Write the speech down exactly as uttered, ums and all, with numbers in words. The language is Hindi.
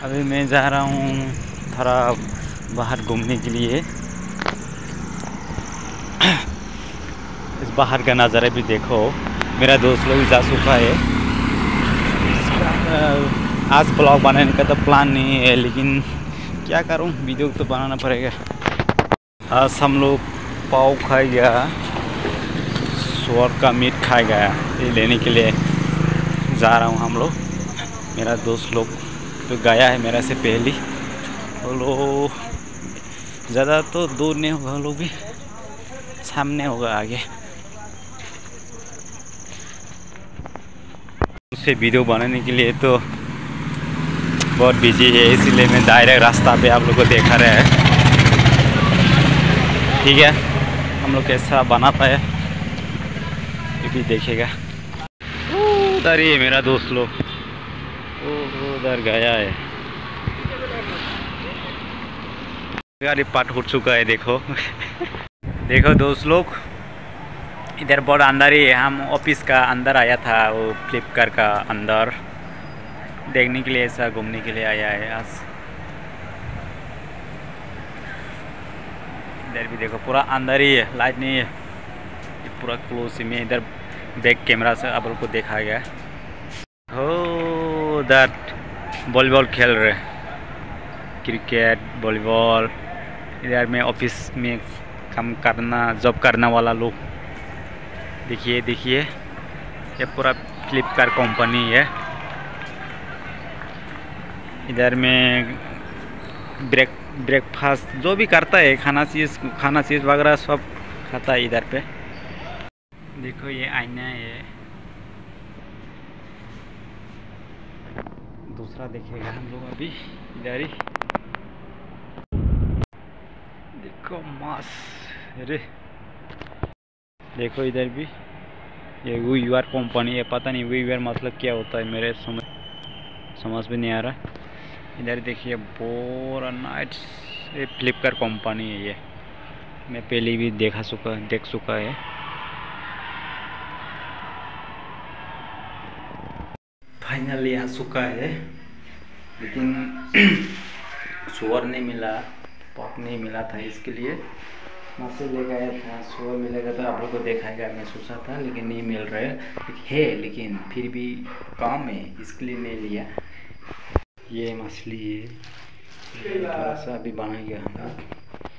अभी मैं जा रहा हूँ थोड़ा बाहर घूमने के लिए। इस बाहर का नज़ारा भी देखो। मेरा दोस्त लोग जा चुका है। आज ब्लॉग बनाने का तो प्लान नहीं है, लेकिन क्या करूँ, वीडियो तो बनाना पड़ेगा। आज हम लोग पाव खाए गया, सुअर का मीट खाए गया। ये लेने के लिए जा रहा हूँ हम लोग। मेरा दोस्त लोग तो गया है मेरा से पहले। वो लोग ज़्यादा तो दूर नहीं होगा, लोग भी सामने होगा आगे। उसे वीडियो बनाने के लिए तो बहुत बिजी है, इसीलिए मैं डायरेक्ट रास्ता पे आप लोग को देखा रहे हैं। ठीक है, हम लोग कैसा बनाता है ये भी देखेगा। उधर ही मेरा दोस्त लोग उधर गया है। गाड़ी पार्ट हो चुका है, देखो। देखो दोस्त लोग, इधर बहुत अंदर ही हम ऑफिस का अंदर आया था, वो फ्लिपकार्ट का अंदर देखने के लिए, ऐसा घूमने के लिए आया है आज। इधर भी देखो पूरा अंदर ही है, लाइट नहीं है, ये पूरा क्लोज में। इधर बैक कैमरा से आप लोग को देखा गया। हो उधर वॉलीबॉल खेल रहे, क्रिकेट वॉलीबॉल। इधर में ऑफिस में काम करना, जॉब करने वाला लोग देखिए देखिए, ये पूरा फ्लिपकार्ट कंपनी है। इधर में ब्रेक ब्रेकफास्ट जो भी करता है, खाना चीज़ खाना चीज़ वगैरह सब खाता है इधर पे। देखो ये आईना है, दूसरा देखेगा हम लोग अभी। इधर ही देखो मास, अरे देखो इधर भी ये वीवर कंपनी है। पता नहीं वीवर मतलब क्या होता है, मेरे समझ समझ में नहीं आ रहा। इधर देखिए पूरा नाइट, ये फ्लिपकार्ट कंपनी है। ये मैं पहले भी देखा चुका देख चुका है। फाइनली आ चुका है, लेकिन सुअर नहीं मिला, पॉक नहीं मिला था, इसके लिए मछली ले गया था। सुअर मिलेगा तो आप लोग को दिखाएगा, मैं सोचा था, लेकिन नहीं मिल रहा है, लेकिन फिर भी काम है, इसके लिए नहीं लिया। ये मछली है, थोड़ा सा अभी बनाएंगे हम लोग।